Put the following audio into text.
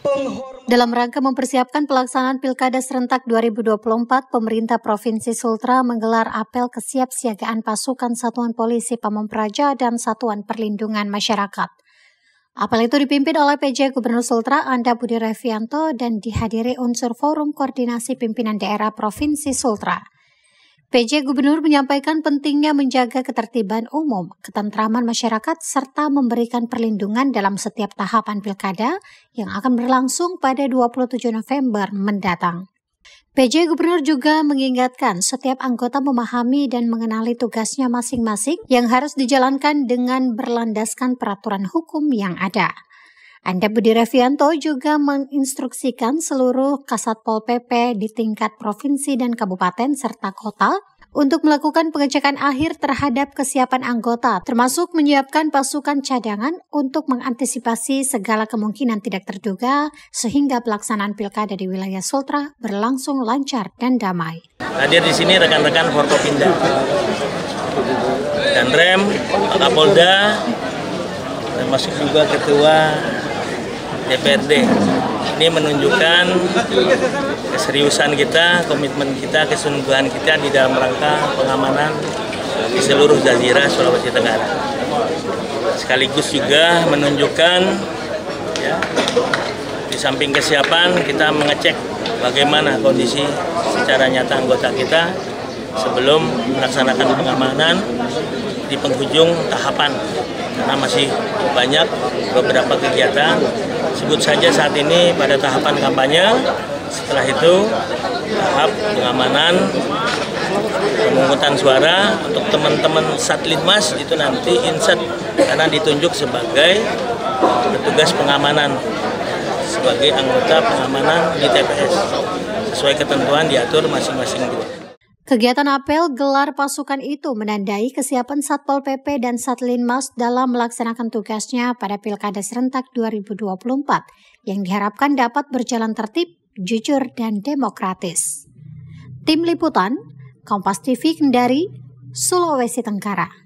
Dalam rangka mempersiapkan pelaksanaan Pilkada Serentak 2024, pemerintah Provinsi Sultra menggelar apel kesiapsiagaan pasukan Satuan Polisi Pamong Praja dan Satuan Perlindungan Masyarakat. Apel itu dipimpin oleh PJ Gubernur Sultra Anda Budi Revianto dan dihadiri unsur Forum Koordinasi Pimpinan Daerah Provinsi Sultra. PJ Gubernur menyampaikan pentingnya menjaga ketertiban umum, ketentraman masyarakat, serta memberikan perlindungan dalam setiap tahapan pilkada yang akan berlangsung pada 27 November mendatang. PJ Gubernur juga mengingatkan setiap anggota memahami dan mengenali tugasnya masing-masing yang harus dijalankan dengan berlandaskan peraturan hukum yang ada. Anda Budi Revianto juga menginstruksikan seluruh Kasatpol PP di tingkat provinsi dan kabupaten serta kota untuk melakukan pengecekan akhir terhadap kesiapan anggota, termasuk menyiapkan pasukan cadangan untuk mengantisipasi segala kemungkinan tidak terduga sehingga pelaksanaan pilkada di wilayah Sultra berlangsung lancar dan damai. Hadir di sini rekan-rekan Forkopimda, Danrem, Pak Kapolda, termasuk juga Ketua DPRD. Ini menunjukkan keseriusan kita, komitmen kita, kesungguhan kita di dalam rangka pengamanan di seluruh Jazirah Sulawesi Tenggara. Sekaligus juga menunjukkan ya, di samping kesiapan kita mengecek bagaimana kondisi secara nyata anggota kita sebelum melaksanakan pengamanan di penghujung tahapan, karena masih banyak beberapa kegiatan. Sebut saja saat ini pada tahapan kampanye, setelah itu tahap pengamanan pemungutan suara untuk teman-teman Satlinmas itu nanti insert karena ditunjuk sebagai petugas pengamanan, sebagai anggota pengamanan di TPS sesuai ketentuan diatur masing-masing dua. Kegiatan apel gelar pasukan itu menandai kesiapan Satpol PP dan Satlinmas dalam melaksanakan tugasnya pada Pilkada Serentak 2024 yang diharapkan dapat berjalan tertib, jujur, dan demokratis. Tim Liputan, Kompas TV Kendari, Sulawesi Tenggara.